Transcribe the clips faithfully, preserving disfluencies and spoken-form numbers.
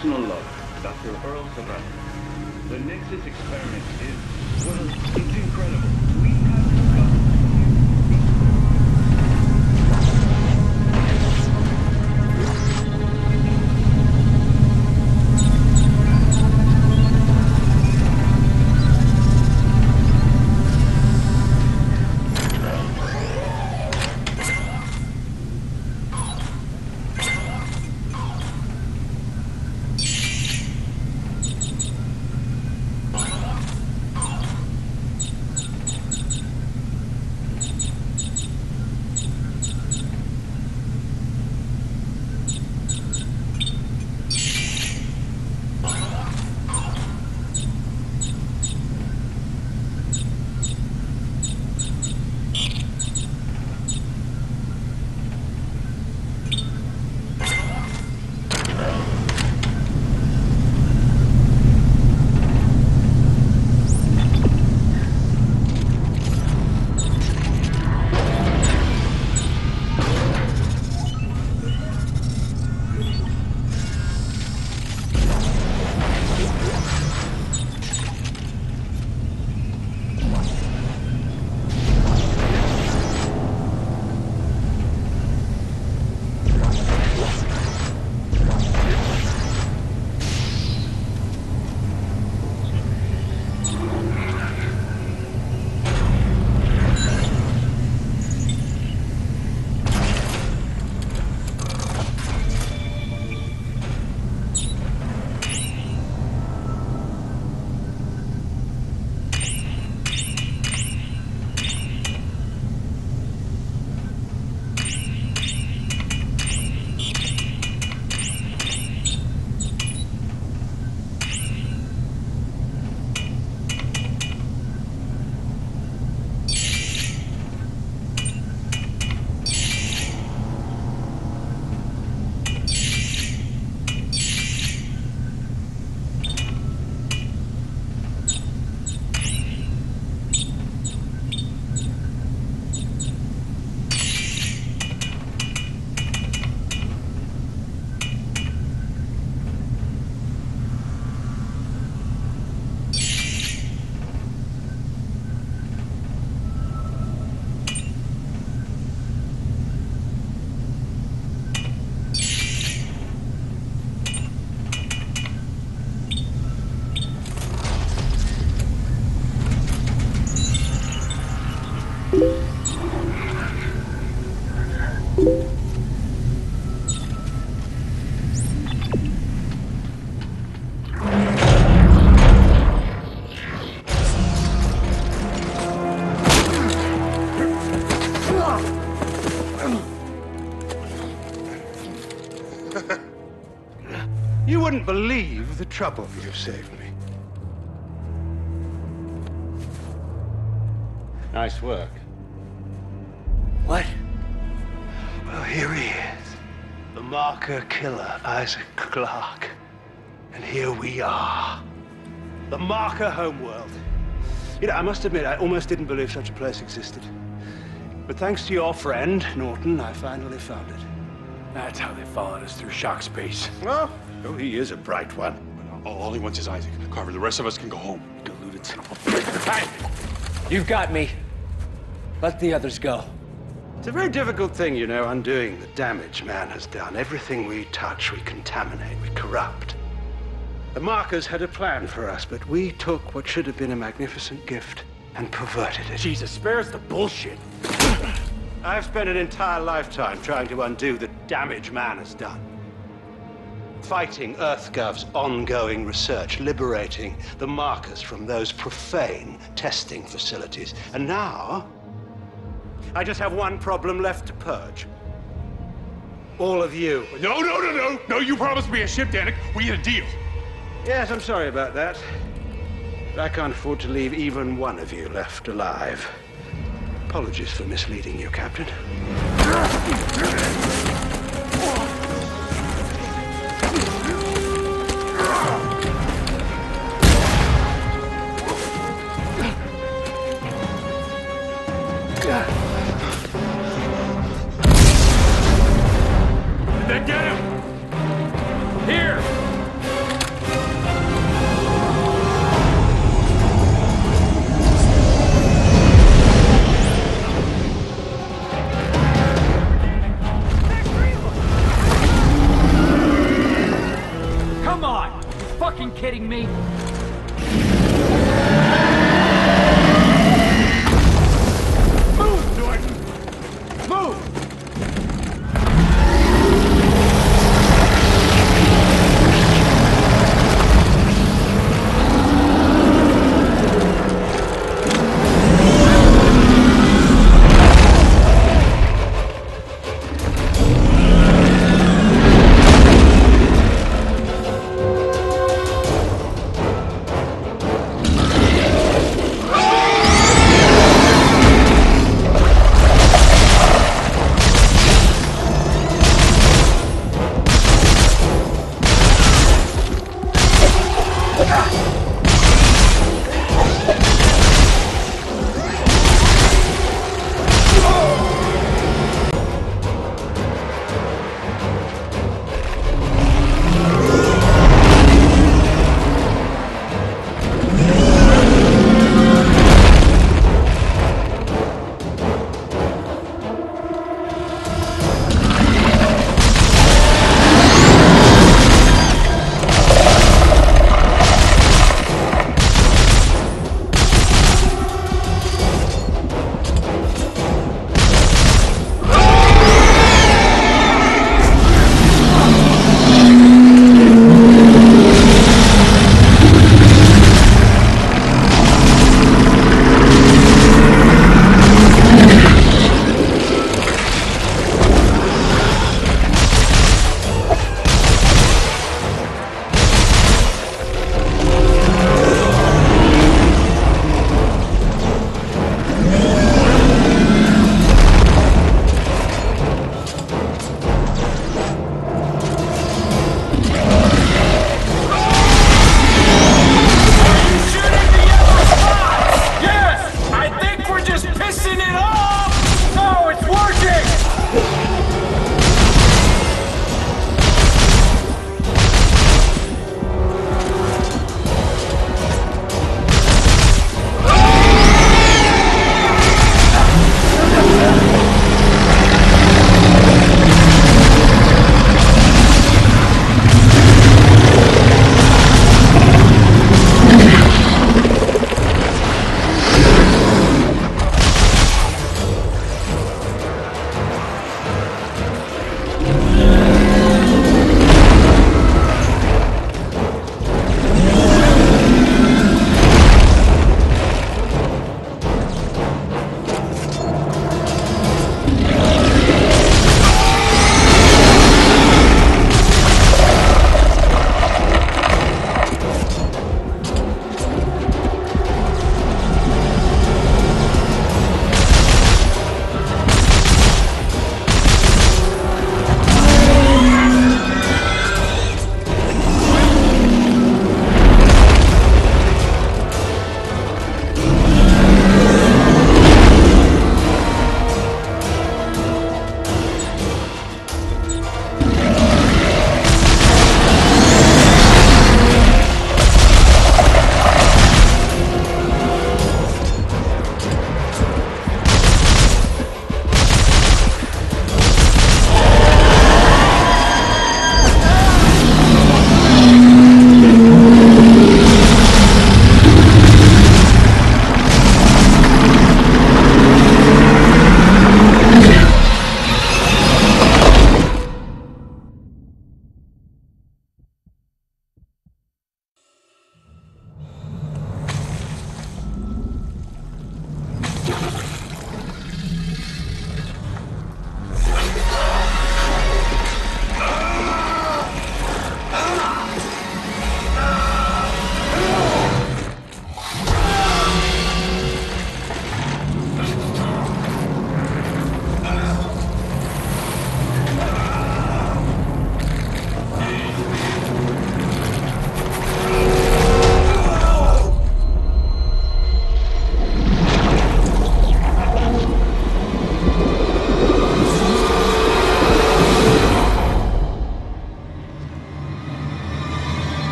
personal log, Doctor Earl Serrano. The Nexus experiment is, well, it's incredible. We have discovered... You wouldn't believe the trouble you've saved me. Nice work. What? Well, here he is. The marker killer, Isaac Clarke. And here we are. The marker homeworld. You know, I must admit, I almost didn't believe such a place existed. But thanks to your friend, Norton, I finally found it. That's how they followed us through shock space. Well, oh, he is a bright one. All, all he wants is Isaac. Carver, the rest of us can go home. Deluded son of a bitch. Hey! You've got me. Let the others go. It's a very difficult thing, you know, undoing the damage man has done. Everything we touch, we contaminate, we corrupt. The markers had a plan for us, but we took what should have been a magnificent gift and perverted it. Jesus, spare us the bullshit. I've spent an entire lifetime trying to undo the damage man has done. Fighting EarthGov's ongoing research, liberating the markers from those profane testing facilities. And now, I just have one problem left to purge. All of you. No, no, no, no! No, you promised me a ship, Danik. We had a deal. Yes, I'm sorry about that. But I can't afford to leave even one of you left alive. Apologies for misleading you, Captain. Did they get him? Here! kidding me? Move, Jordan! Move!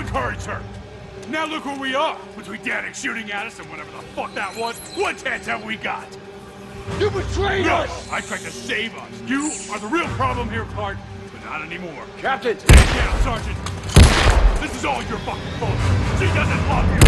encouraged her. Now look where we are. Between Danik shooting at us and whatever the fuck that was, what chance have we got? You betrayed No, us! I tried to save us. You are the real problem here, Clark, but not anymore. Captain! Stand down, Sergeant. This is all your fucking fault. She doesn't love you.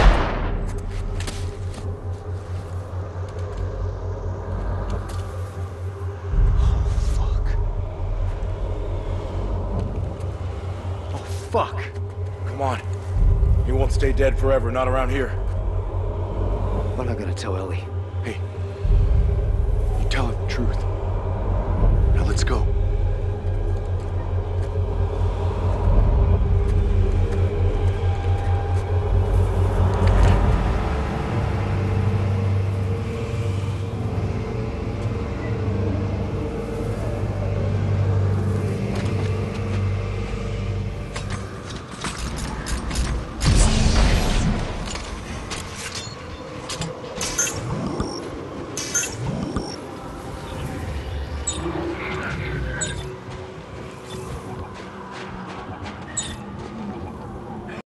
Fuck. Come on. He won't stay dead forever, not around here. What am I gonna tell Ellie? Hey,